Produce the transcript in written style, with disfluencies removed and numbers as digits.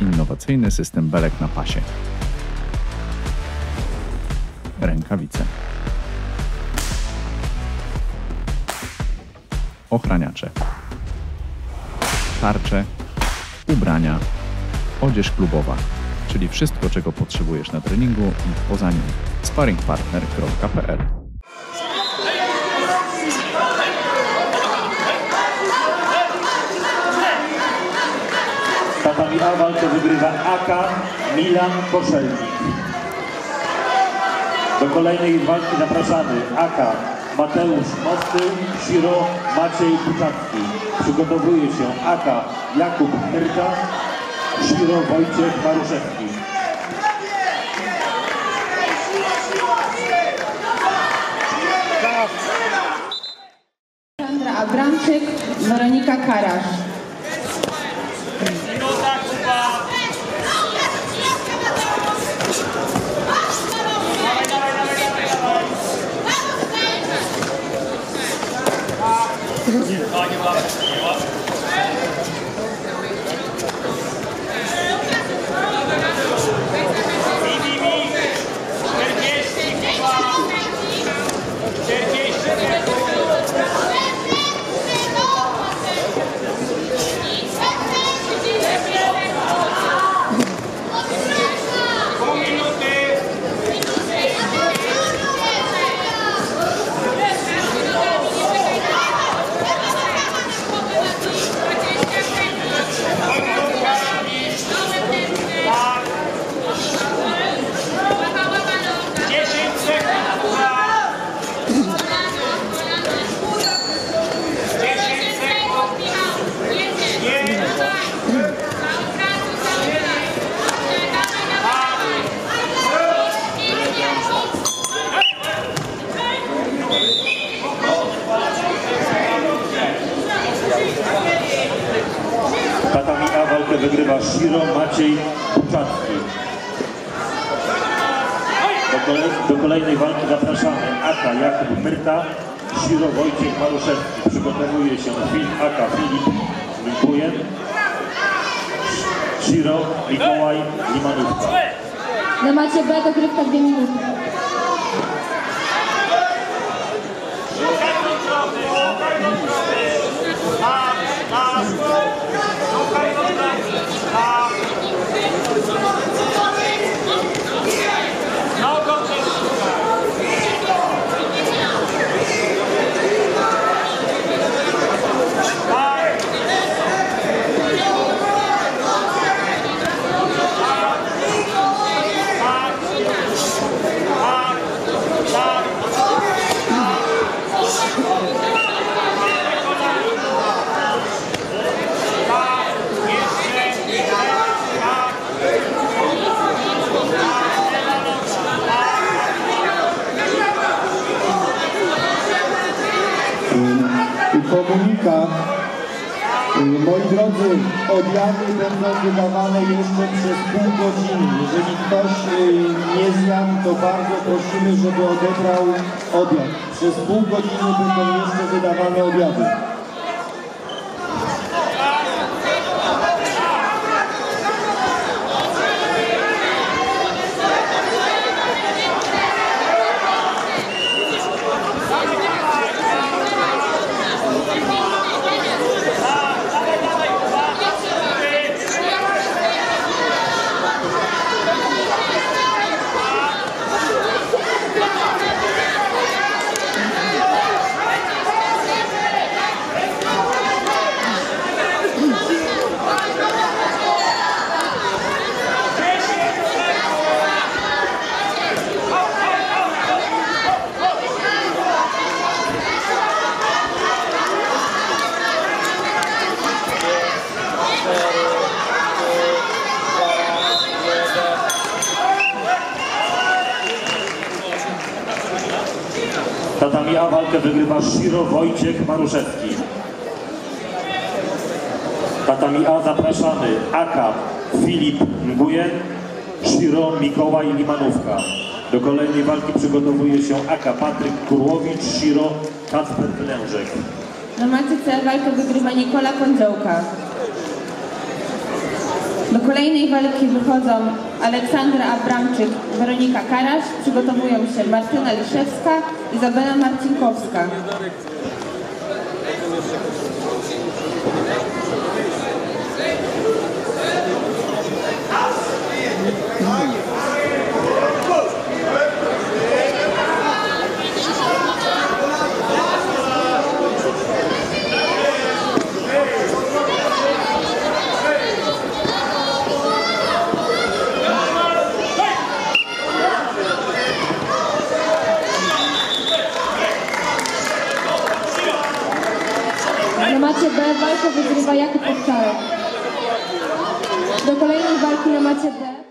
innowacyjny system belek na pasie. Rękawice. Ochraniacze. Tarcze, ubrania, odzież klubowa, czyli wszystko, czego potrzebujesz na treningu i poza nim. Sparringpartner.pl. Tatami A walkę wygrywa AK Milan Koszelnik. Do kolejnej walki zapraszamy AK Mateusz Mosty, Shiro Maciej Buczacki. Przygotowuje się AK Jakub Myrka, Shiro Wojciech Maruszewski. Sandra Abramczyk, Weronika Karasz. Tatami A walkę wygrywa Shiro Maciej Buczacki. Do kolejnej walki zapraszamy AK Jakub Myrta, Shiro Wojciech Maruszewski. Przygotowuje się AK Filip Mikujen, Shiro Mikołaj Limanówka. Na macie B dogrywka 2 minuty. Komunikat. Moi drodzy, obiady będą wydawane jeszcze przez pół godziny. Jeżeli ktoś nie zjadł, to bardzo prosimy, żeby odebrał obiad. Przez pół godziny będą jeszcze wydawane obiady. Tatami A walkę wygrywa Shiro Wojciech Maruszewski. Tatami A zapraszamy AK Filip Mgujen, Shiro Mikołaj Limanówka. Do kolejnej walki przygotowuje się AK Patryk Kurłowicz, Shiro Kacper Wylężek. Na macie C walkę wygrywa Nikola Kądziołka. Do kolejnej walki wychodzą Aleksandra Abramczyk, Weronika Karaś. Przygotowują się Martyna Liszewska, Izabela Marcinkowska. Na macie B walkę wygrywa Jakub Owczarek. Do kolejnej walki na macie D